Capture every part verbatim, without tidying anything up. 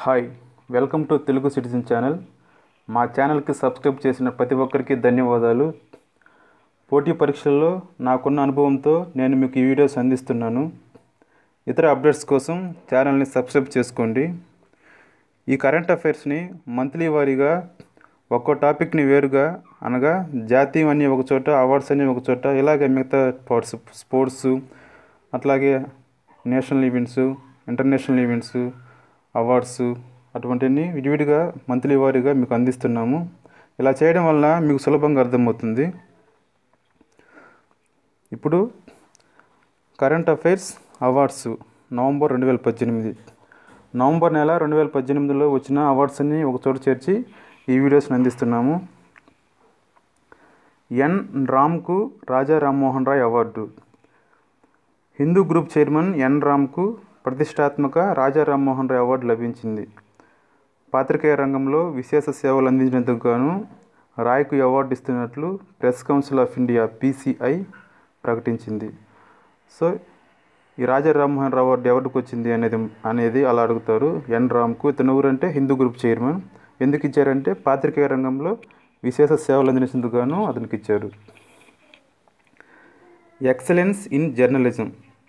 Hi welcome to Telugu citizen channel. మా ఛానల్కి subscribe చేసిన ప్రతి ఒక్కరికి ధన్యవాదాలు. పోటీ పరీక్షల్లో నాకున్న అనుభవంతో నేను మీకు ఈ వీడియోస్ అందిస్తున్నాను. ఇతర అప్డేట్స్ కోసం ఛానల్ని సబ్స్క్రైబ్ చేసుకోండి. ఈ కరెంట్ అఫైర్స్ని మంత్లీ వారీగా ఒక్కో టాపిక్ని వేరుగా, అనగా జాతీయం అని ఒక చోట, అవార్డ్స్ అని ఒక చోట, ఇలాగే మిగతా స్పోర్ట్స్ స్పోర్ట్స్ అట్లాగే national events, international events, awards అటువంటివన్నీ విడివిడిగా మంత్లీ వారీగా మీకు అందిస్తున్నాము. ఇలా చేయడం వల్ల మీకు సులభంగా అర్థమవుతుంది. ఇప్పుడు కరెంట్ అఫైర్స్ అవార్డ్స్ నవంబర్ రెండు వేల పద్దెనిమిది నవంబర్ నెల రెండు వేల పద్దెనిమిదిలో వచ్చిన అవార్డ్స్ని ఒక చోట చేర్చి ఈ వీడియోస్ని అందిస్తున్నాము. ఎన్ రామ్కు Raja Rammohan Roy award. Hindu group chairman N రామ్కు ప్రతిష్టాత్మక రాజా రామ్మోహన్ రాయ్ అవార్డు లభించింది. పాత్రికేయ రంగంలో విశేష సేవలు అందించినందుకు గాను రాయ్కు అవార్డు ఇస్తున్నట్లు press council of India PCI ప్రకటించింది. సో ఈ రాజా రామ్మోహన్ రాయ్ అవార్డు ఎవరికి వచ్చింది అనేది అనేది అలా అడుగుతారు. ఎన్ రామ్కు. ఇతను ఎవరంటే హిందూ గ్రూప్ చైర్మన్. ఎందుకు ఇచ్చారంటే పాత్రికేయ రంగంలో విశేష సేవలు అందించినందుకు గాను అతనికి ఇచ్చారు. Excellence in journalism.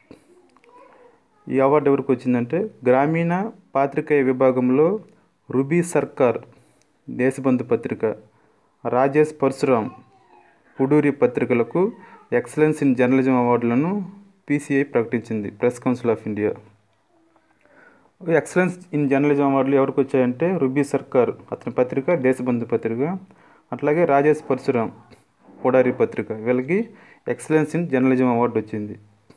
ఈ అవార్డు ఎవరికి వచ్చిందంటే గ్రామీణ పాత్రికేయ విభాగంలో రుబీ సర్కార్ దేశబంధు పత్రిక, రాజేష్ పరశురామ్ పుడూరి పత్రికలకు ఎక్సలెన్స్ ఇన్ జర్నలిజం అవార్డులను పీసీఐ ప్రకటించింది, press council of India. Excellence in journalism అవార్డులు ఎవరికి వచ్చాయంటే రుబీ సర్కార్ అతని పత్రిక దేశబంధు పత్రిక, అట్లాగే రాజేష్ పరశురామ్ పుడారి పత్రిక, వీళ్ళకి ఎక్సలెన్స్ ఇన్ జర్నలిజం అవార్డు వచ్చింది.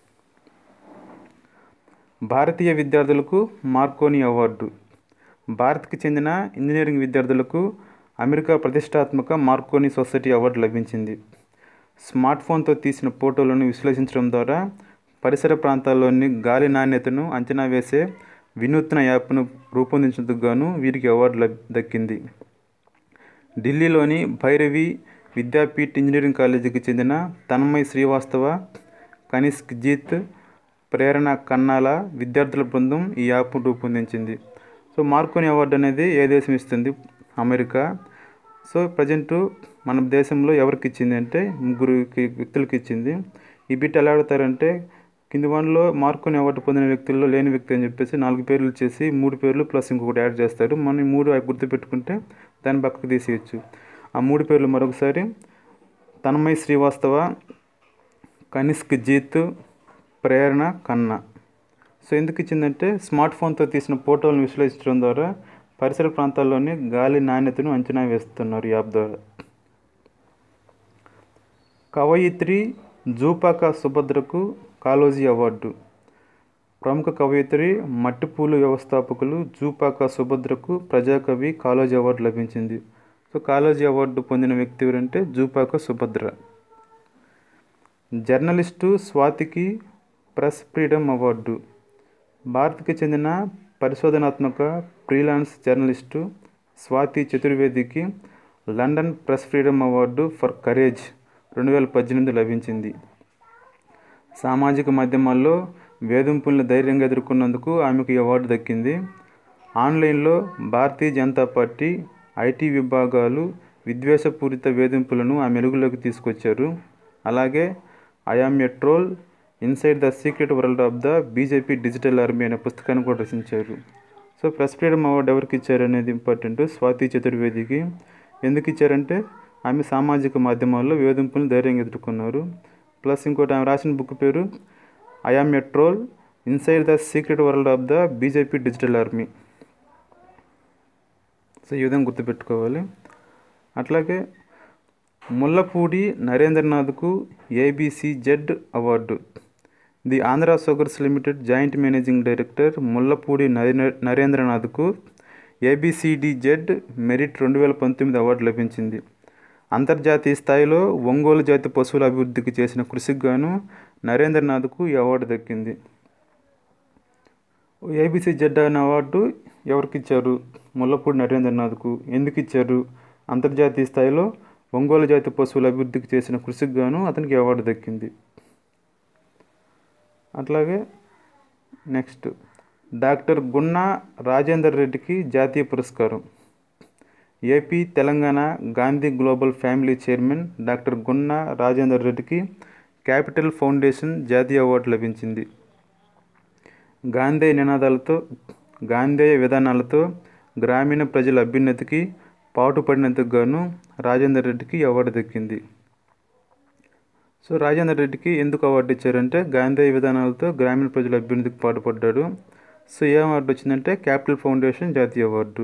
భారతీయ విద్యార్థులకు మార్కోని అవార్డు. భారత్కి చెందిన ఇంజనీరింగ్ విద్యార్థులకు అమెరికా ప్రతిష్టాత్మక మార్కోని సొసైటీ అవార్డు లభించింది. స్మార్ట్ ఫోన్తో తీసిన ఫోటోలను విశ్లేషించడం ద్వారా పరిసర ప్రాంతాల్లోని గాలి నాణ్యతను అంచనా వేసే వినూత్న యాప్ను రూపొందించేందుకు గాను వీరికి అవార్డు దక్కింది. ఢిల్లీలోని భైరవి విద్యాపీఠ్ ఇంజనీరింగ్ కాలేజీకి చెందిన తన్మయ్ శ్రీవాస్తవ, కనిష్క్ జీత్, ప్రేరణ కన్నాల విద్యార్థుల బృందం ఈ యాప్ను రూపొందించింది. సో మార్కోని అవార్డు అనేది ఏ దేశం ఇస్తుంది? అమెరికా. సో ప్రజెంట్ మన దేశంలో ఎవరికి ఇచ్చింది అంటే ముగ్గురికి వ్యక్తులకి ఇచ్చింది. ఈ బిట్ ఎలా ఆడతారంటే కింది వన్లో మార్కోని అవార్డు పొందిన వ్యక్తుల్లో లేని వ్యక్తి అని చెప్పేసి నాలుగు పేర్లు చేసి మూడు పేర్లు ప్లస్ ఇంకొకటి యాడ్ చేస్తారు. మనం ఈ మూడు గుర్తుపెట్టుకుంటే దాన్ని పక్కకు తీసేయచ్చు. ఆ మూడు పేర్లు మరొకసారి: తన్మయ్ శ్రీవాస్తవ, కనిష్క్ జీత్, ప్రేరణ కన్నా. సో ఎందుకు ఇచ్చిందంటే స్మార్ట్ ఫోన్తో తీసిన ఫోటోలను విశ్లేషించడం ద్వారా పరిసర ప్రాంతాల్లోని గాలి నాణ్యతను అంచనా వేస్తున్నారు యాప్ ద్వారా. కవయిత్రి జూపాక సుభద్రకు కాళోజీ అవార్డు. ప్రముఖ కవయిత్రి మట్టిపూలు వ్యవస్థాపకులు జూపాక సుభద్రకు ప్రజాకవి కాళోజీ అవార్డు లభించింది. సో కాళోజీ అవార్డు పొందిన వ్యక్తి ఎవరంటే జూపాక సుభద్ర. జర్నలిస్టు స్వాతికి ప్రెస్ ఫ్రీడమ్ అవార్డు. భారత్కి చెందిన పరిశోధనాత్మక ఫ్రీలాన్స్ జర్నలిస్టు స్వాతి చతుర్వేదికి London press freedom award for courage రెండు వేల పద్దెనిమిది లభించింది. సామాజిక మాధ్యమాల్లో వేధింపులను ధైర్యంగా ఎదుర్కొన్నందుకు ఆమెకు ఈ అవార్డు దక్కింది. ఆన్లైన్లో భారతీయ జనతా పార్టీ ఐటీ విభాగాలు విద్వేషపూరిత వేధింపులను ఆమె వెలుగులోకి తీసుకొచ్చారు. అలాగే I am a troll, inside the secret world of the BJP digital army అనే పుస్తకాన్ని కూడా రచించారు. సో ప్రెస్ ఫ్రీడమ్ అవార్డు ఎవరికి ఇచ్చారు అనేది ఇంపార్టెంట్. స్వాతి చతుర్వేదికి. ఎందుకు ఇచ్చారంటే ఆమె సామాజిక మాధ్యమాల్లో వేధింపులను ధైర్యంగా ఎదుర్కొన్నారు. ప్లస్ ఇంకోటి ఆమె రాసిన బుక్ పేరు I am a troll, inside the secret world of the BJP digital army. So ఈ విధంగా గుర్తుపెట్టుకోవాలి. అట్లాగే ముల్లపూడి నరేంద్రనాథ్కు ABCZ award. The Andhra sugars limited joint managing director Mullapudi నరేంద్రనాథ్కు ఏబీసీడీజెడ్ మెరిట్ రెండు వేల పంతొమ్మిది అవార్డు లభించింది. అంతర్జాతీయ స్థాయిలో ఒంగోలు జాతి పశువుల అభివృద్ధికి చేసిన కృషికి గాను నరేంద్రనాథ్కు ఈ అవార్డు దక్కింది. ఏబీసీజెడ్ అనే అవార్డు ఎవరికి ఇచ్చారు? ముల్లపూడి నరేంద్రనాథ్కు. ఎందుకు ఇచ్చారు? అంతర్జాతీయ స్థాయిలో ఒంగోలు జాతి పశువుల అభివృద్ధికి చేసిన కృషికి గాను అతనికి అవార్డు దక్కింది. అట్లాగే నెక్స్ట్ డాక్టర్ గున్నా రాజేందర్ రెడ్డికి జాతీయ పురస్కారం. AP Telangana Gandhi global family chairman doctor Gunna Rajender రెడ్డికి క్యాపిటల్ ఫౌండేషన్ జాతీయ అవార్డు లభించింది. గాంధేయ నినాదాలతో గాంధేయ విధానాలతో గ్రామీణ ప్రజల అభ్యున్నతికి పాటుపడినందుకు గాను రాజేందర్ రెడ్డికి అవార్డు దక్కింది. సో రాజేందర్ రెడ్డికి ఎందుకు అవార్డు ఇచ్చారంటే గాంధేయ విధానాలతో గ్రామీణ ప్రజల అభ్యున్నతికి పాటుపడ్డాడు. సో ఏ అవార్డు వచ్చిందంటే క్యాపిటల్ ఫౌండేషన్ జాతీయ అవార్డు.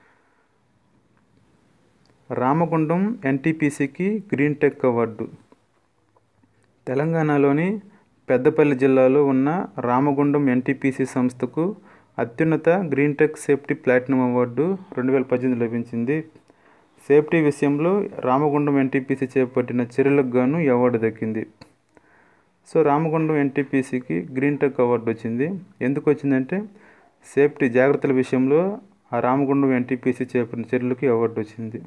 రామగుండం ఎన్టీపీసీకి గ్రీన్ టెక్ అవార్డు. తెలంగాణలోని పెద్దపల్లి జిల్లాలో ఉన్న రామగుండం ఎన్టీపీసీ సంస్థకు అత్యున్నత green tech safety platinum award రెండు వేల పద్దెనిమిది లభించింది. సేఫ్టీ విషయంలో రామగుండం ఎన్టీపీసీ చేపట్టిన చర్యలకు గాను ఈ అవార్డు దక్కింది. సో రామగుండం ఎన్టీపీసీకి గ్రీన్ టెక్ అవార్డు వచ్చింది. ఎందుకు వచ్చిందంటే సేఫ్టీ జాగ్రత్తల విషయంలో ఆ రామగుండం ఎన్టీపీసీ చేపట్టిన చర్యలకు అవార్డు వచ్చింది.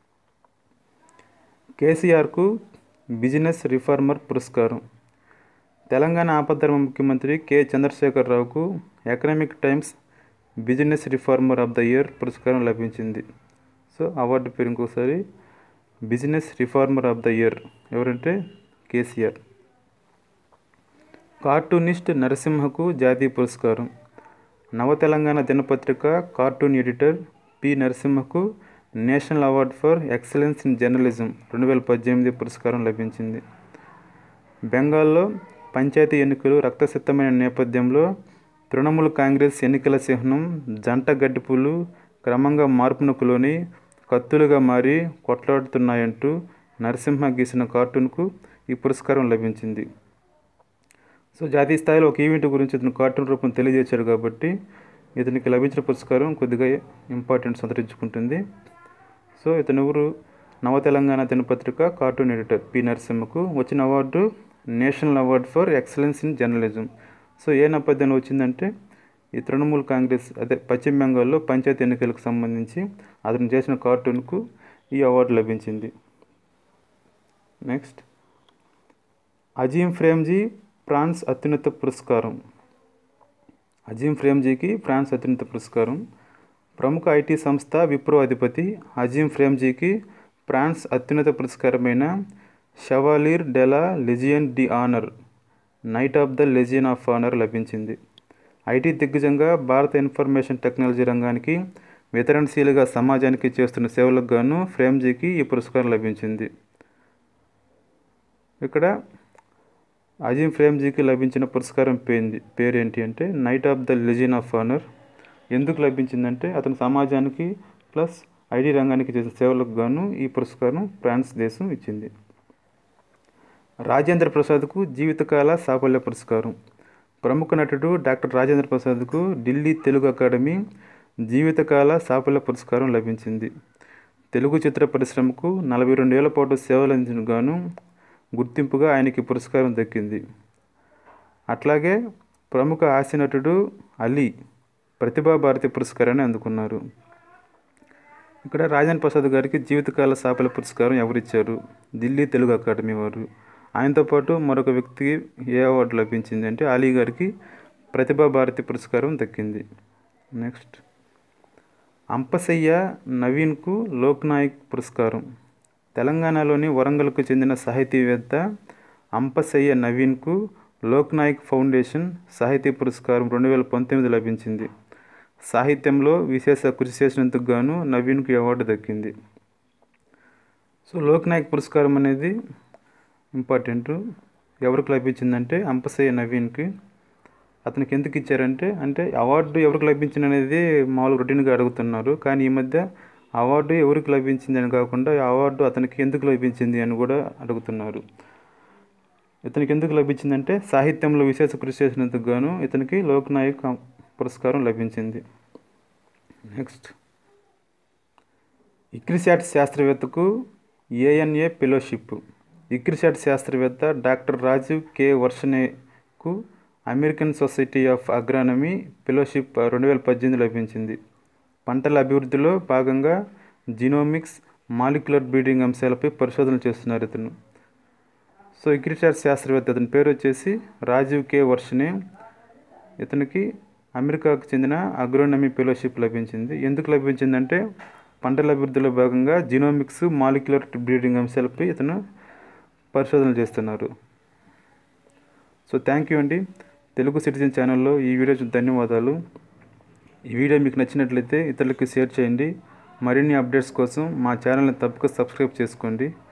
కేసీఆర్కు బిజినెస్ రిఫార్మర్ పురస్కారం. తెలంగాణ ఆపద్ధర్మ ముఖ్యమంత్రి కె చంద్రశేఖరరావుకు economic times business reformer of the year పురస్కారం లభించింది. సో అవార్డు పేరు ఇంకోసారి business reformer of the year ఎవరంటే కేసీఆర్. కార్టూనిస్ట్ నరసింహకు జాతీయ పురస్కారం. నవ తెలంగాణ దినపత్రిక కార్టూన్ ఎడిటర్ పి నరసింహకు national award for excellence in journalism రెండు వేల పద్దెనిమిది పురస్కారం లభించింది. బెంగాల్లో పంచాయతీ ఎన్నికలు రక్తసిద్ధమైన నేపథ్యంలో తృణమూల్ కాంగ్రెస్ ఎన్నికల చిహ్నం జంట గడ్డిపూలు క్రమంగా మార్పునకు లోని కత్తులుగా మారి కొట్లాడుతున్నాయంటూ నరసింహ గీసిన కార్టూన్కు ఈ పురస్కారం లభించింది. సో జాతీయ స్థాయిలో ఒక ఈవెంట్ గురించి ఇతను కార్టూన్ రూపం తెలియజేశాడు కాబట్టి ఇతనికి లభించిన పురస్కారం కొద్దిగా ఇంపార్టెన్స్ సంతరించుకుంటుంది. సో ఇతను ఎవరు నవ తెలంగాణ దినపత్రిక కార్టూన్ ఎడిటర్ పి నరసింహకు వచ్చిన award national award for excellence in journalism. So ఏ నేపథ్యంలో వచ్చిందంటే ఈ తృణమూల్ కాంగ్రెస్ అదే పశ్చిమ బెంగాల్లో పంచాయతీ ఎన్నికలకు సంబంధించి అతను చేసిన కార్టూన్కు ఈ అవార్డు లభించింది. నెక్స్ట్ అజీం ప్రేమ్జీ ఫ్రాన్స్ అత్యున్నత పురస్కారం. అజీం ప్రేమ్జీకి ఫ్రాన్స్ అత్యున్నత పురస్కారం. ప్రముఖ ఐటీ సంస్థ విప్రో అధిపతి అజీం ప్రేమ్జీకి ఫ్రాన్స్ అత్యున్నత పురస్కారమైన chevalier de la legion d'honneur knight of the legion of honour లభించింది. ఐటీ దిగ్గజంగా భారత ఇన్ఫర్మేషన్ టెక్నాలజీ రంగానికి వితరణశీలిగా సమాజానికి చేస్తున్న సేవలకు గాను ప్రేమ్జీకి ఈ పురస్కారం లభించింది. ఇక్కడ అజీం ప్రేమ్జీకి లభించిన పురస్కారం పేరు పేరేంటి అంటే knight of the legion of honour. ఎందుకు లభించిందంటే అతను సమాజానికి ప్లస్ ఐటీ రంగానికి చేసిన సేవలకు గాను ఈ పురస్కారం ఫ్రాన్స్ దేశం ఇచ్చింది. రాజేంద్ర ప్రసాద్కు జీవితకాల సాఫల్య పురస్కారం. ప్రముఖ నటుడు డాక్టర్ రాజేంద్ర ప్రసాద్కు ఢిల్లీ తెలుగు అకాడమీ జీవితకాల సాఫల్య పురస్కారం లభించింది. తెలుగు చిత్ర పరిశ్రమకు నలభై రెండు ఏళ్ల పాటు సేవలందించిన గాను గుర్తింపుగా ఆయనకి పురస్కారం దక్కింది. అట్లాగే ప్రముఖ హాస్య నటుడు అలీ ప్రతిభా భారతి పురస్కారాన్ని అందుకున్నారు. ఇక్కడ రాజేంద్ర ప్రసాద్ గారికి జీవితకాల సాఫల్య పురస్కారం ఎవరిచ్చారు? ఢిల్లీ తెలుగు అకాడమీ వారు. ఆయనతో పాటు మరొక వ్యక్తికి ఏ అవార్డు లభించింది అంటే అలీ గారికి ప్రతిభా భారతి పురస్కారం దక్కింది. నెక్స్ట్ అంపశయ్య నవీన్కు లోక్నాయక్ పురస్కారం. తెలంగాణలోని వరంగల్కు చెందిన సాహితీవేత్త అంపశయ్య నవీన్కు లోక్నాయక్ ఫౌండేషన్ సాహితీ పురస్కారం రెండు వేల పంతొమ్మిది లభించింది. సాహిత్యంలో విశేష కృషి చేసినందుకు గాను నవీన్కు అవార్డు దక్కింది. సో లోక్నాయక్ పురస్కారం అనేది ఇంపార్టెంట్. ఎవరికి లభించిందంటే అంపశయ్య నవీన్కి. అతనికి ఎందుకు ఇచ్చారంటే అంటే అవార్డు ఎవరికి లభించింది అనేది మామూలు రొటీన్గా అడుగుతున్నారు, కానీ ఈ మధ్య అవార్డు ఎవరికి లభించింది అని కాకుండా అవార్డు అతనికి ఎందుకు లభించింది అని కూడా అడుగుతున్నారు. ఇతనికి ఎందుకు లభించిందంటే సాహిత్యంలో విశేష కృషి చేసినందుకు గాను ఇతనికి లోక్నాయక్ పురస్కారం లభించింది. నెక్స్ట్ ఇక్రిసాట్ శాస్త్రవేత్తకు ఏఎన్ఏ ఫెలోషిప్. ఇక్రిసాట్ శాస్త్రవేత్త డాక్టర్ రాజీవ్ కే వర్షనేకు American society of agronomy fellowship రెండు వేల పద్దెనిమిది లభించింది. పంటల అభివృద్ధిలో భాగంగా జీనోమిక్స్, మాలిక్యులర్ బ్రీడింగ్ అంశాలపై పరిశోధనలు చేస్తున్నారు ఇతను. సో ఇక్రిసాట్ శాస్త్రవేత్త అతని పేరు వచ్చేసి రాజీవ్ కే వర్షనే. ఇతనికి అమెరికాకు చెందిన అగ్రోనమీ ఫెలోషిప్ లభించింది. ఎందుకు లభించిందంటే పంటల అభివృద్ధిలో భాగంగా జీనోమిక్స్, మాలిక్యులర్ బ్రీడింగ్ అంశాలపై ఇతను పరిశోధనలు చేస్తున్నారు. సో థ్యాంక్ యూ అండి. తెలుగు సిటిజన్ ఛానల్లో ఈ వీడియో చూసిన ధన్యవాదాలు. ఈ వీడియో మీకు నచ్చినట్లయితే ఇతరులకు షేర్ చేయండి. మరిన్ని అప్డేట్స్ కోసం మా ఛానల్ని తప్పక సబ్స్క్రైబ్ చేసుకోండి.